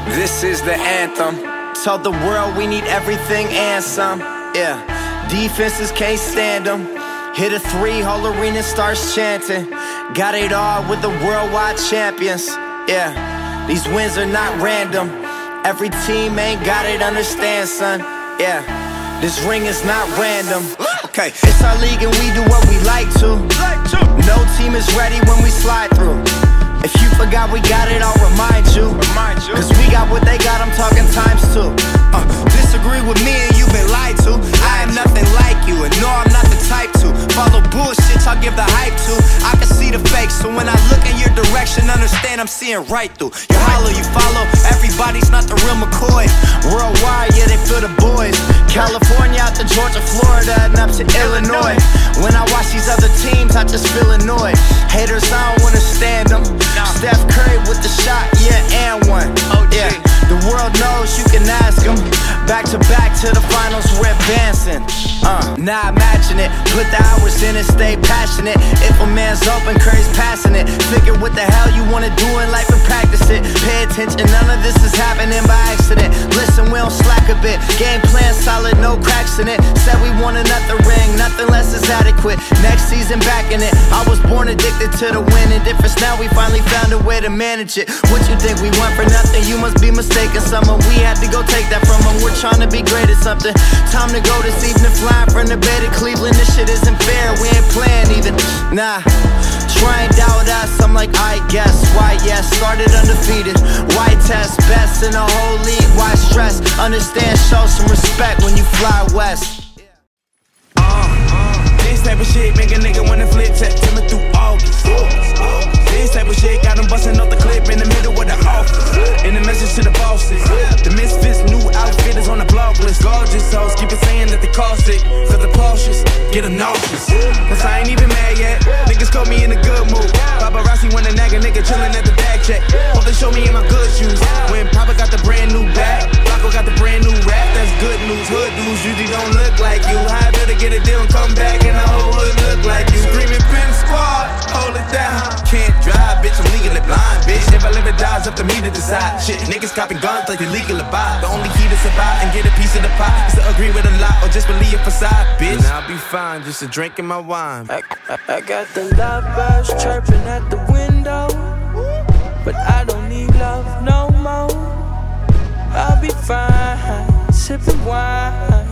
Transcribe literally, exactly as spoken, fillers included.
This is the anthem. Told the world we need everything and some. Yeah, defenses can't stand them. Hit a three, whole arena starts chanting. Got it all with the worldwide champions. Yeah, these wins are not random. Every team ain't got it, understand, son. Yeah, this ring is not random. Okay, it's our league and we do what we like to. No team is ready when we slide through. If you forgot we got it, I'll remind you. Cause we got what they got, I'm talking times two. uh, Disagree with me and you've been lied to. I am nothing like you, and no, I'm not the type to follow bullshit, I'll give the hype to. I can see the fake, so when I look in your direction, understand I'm seeing right through. You hollow, you follow, everybody's not the real McCoy. Worldwide, yeah, they feel the boys. California out to Georgia, Florida, and up to Illinois. When I watch these other teams, I just feel annoyed. Haters, I don't wanna stand them. Steph Curry with the shot, yeah, and one. Yeah, the world knows, you can ask them. Back to back to the finals, we're advancing. Uh, now imagine it, put the hours in and stay passionate. If a man's open, Curry's passing it. Figure what the hell you wanna do in life and practice it. Pay attention, none of this is happening by accident. Listen, we don't slack a bit. Game plan solid, no cracks in it. Said we want another ring, nothing less is adequate. Next season back in it. I was born addicted to the winning difference. Now we finally found a way to manage it. What you think we want for nothing? You must be mistaken. Someone we had to go take that from them. We're trying to be great at something. Time to go this evening, flying from the bay to Cleveland. This shit isn't fair, we ain't playing even. Nah, try and doubt us. I'm like, I guess. Why yes, started undefeated. Why test best in the whole league? Why stress? Understand, show some respect when you fly west. Uh, this type of shit make a nigga wanna flip September through August. This type of shit got them busting off the clip in the middle of the office. In the message to the bosses, the misfits, new outfitters on the blog list. Gorgeous hoes keep it saying that they cost it, cause the Porsches get them nauseous. Cause I ain't even mad yet, niggas caught me in a good mood. Paparazzi wanna nag a nigga chillin' at the bag check. Hope they show me in my good shoes. When Papa got the brand new bag, Flacco got the brand new rap. That's good news, hood dudes usually don't look like you. I better get a deal and come back and the whole hood look like you. Screaming pin squad, hold it down. Can't drive, bitch, I'm legally blind, bitch. If I live or die, it's up to me to decide. Shit, niggas copping guns like they legal to buy. The only key to survive and get a piece of the pie is to agree with a lie or just believe a facade, bitch. And I'll be fine, just a drink in my wine. I, I, I got the love birds chirping at the window, but I don't need love no more. I'll be fine, sipping wine.